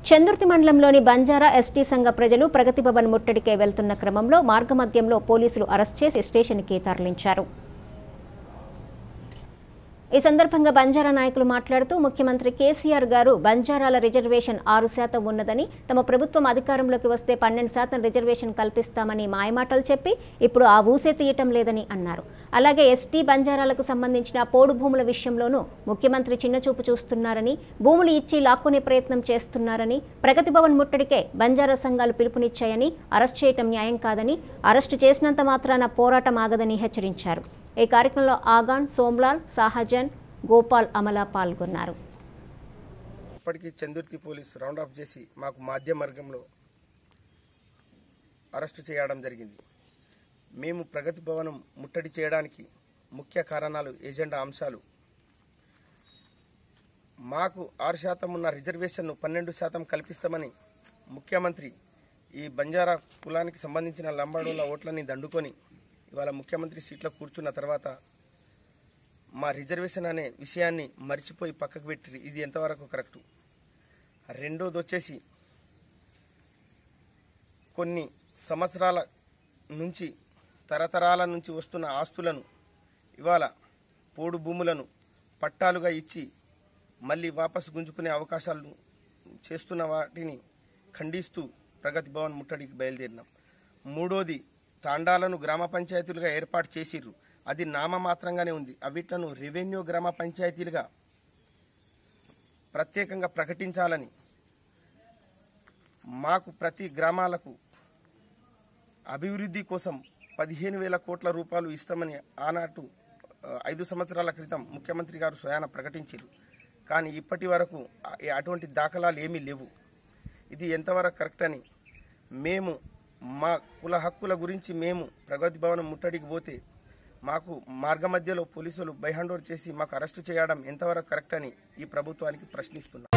చందుర్తి మండలంలోని బంజారా ఎస్టీ సంఘ ప్రజలు ప్రగతి భవన్ ముట్టడికే వెళ్తున్న క్రమంలో మార్గమధ్యంలో పోలీసులు అరెస్ట్ చేసి స్టేషన్కి తరలించారు. ఈ సందర్భంగా బంజారా నాయకులు మాట్లాడుతూ ముఖ్యమంత్రి కేసీఆర్ గారు బంజారాల రిజర్వేషన్ 6% ఉన్నదని, తమ ప్రభుత్వం అధికారంలోకి వస్తే 12% రిజర్వేషన్ కల్పిస్తామని మాయమాటలు చెప్పి ఇప్పుడు ఆ ఊసే తీయటం లేదని అన్నారు. అలాగే ఎస్టీ బంజారాలకు సంబంధించిన పోడు భూముల విషయంలోనూ ముఖ్యమంత్రి చిన్నచూపు చూస్తున్నారని, భూములు ఇచ్చి లాక్కునే ప్రయత్నం చేస్తున్నారని, ప్రగతి భవన్ ముట్టడికే బంజారా సంఘాలు పిలుపునిచ్చాయని, అరెస్ట్ చేయటం న్యాయం కాదని, అరెస్టు చేసినంత మాత్రాన పోరాటం ఆగదని హెచ్చరించారు. ఈ కార్యక్రమంలో ఆగాన్, సోమ్లాల్, సహజన్, గోపాల్, అమల పాల్గొన్నారు. ఇప్పటికీ చందుర్తి పోలీసు రౌండ్ ఆఫ్ చేసి మాకు మధ్య మార్గంలో అరెస్టు చేయడం జరిగింది. మేము ప్రగతి భవనం ముట్టడి చేయడానికి ముఖ్య కారణాలు, ఎజెండా అంశాలు, మాకు 6% ఉన్న రిజర్వేషన్ను 12% కల్పిస్తామని ముఖ్యమంత్రి ఈ బంజారా కులానికి సంబంధించిన లంబాడోళ్ళ ఓట్లని దండుకొని ఇవాళ ముఖ్యమంత్రి సీట్లో కూర్చున్న తర్వాత మా రిజర్వేషన్ అనే విషయాన్ని మర్చిపోయి పక్కకు పెట్టి ఇది ఎంతవరకు కరెక్టు. రెండోది వచ్చేసి కొన్ని సంవత్సరాల నుంచి తరతరాల నుంచి వస్తున్న ఆస్తులను ఇవాళ పోడు భూములను పట్టాలుగా ఇచ్చి మళ్ళీ వాపసు గుంజుకునే అవకాశాలు చేస్తున్న వాటిని ఖండిస్తూ ప్రగతి భవన్ ముట్టడికి బయలుదేరినాం. మూడోది, తాండాలను గ్రామ పంచాయతీలుగా ఏర్పాటు చేసిర్రు, అది నామమాత్రంగానే ఉంది. అవిట్లను రెవెన్యూ గ్రామ పంచాయతీలుగా ప్రత్యేకంగా ప్రకటించాలని, మాకు ప్రతి గ్రామాలకు అభివృద్ధి కోసం 15,000 కోట్ల రూపాయలు ఇస్తామని ఆనాటు 5 సంవత్సరాల క్రితం ముఖ్యమంత్రి గారు స్వయాన ప్రకటించారు. కానీ ఇప్పటి వరకు అటువంటి దాఖలాలు ఏమీ లేవు. ఇది ఎంతవరకు కరెక్ట్ అని మేము మా కుల హక్కుల గురించి మేము ప్రగతి భవనం ముట్టడికి పోతే మాకు మార్గ మధ్యలో పోలీసులు బై హ్యాండ్ ఓవర్ చేసి మాకు అరెస్టు చేయడం ఎంతవరకు కరెక్ట్ అని ఈ ప్రభుత్వానికి ప్రశ్నిస్తున్నాం.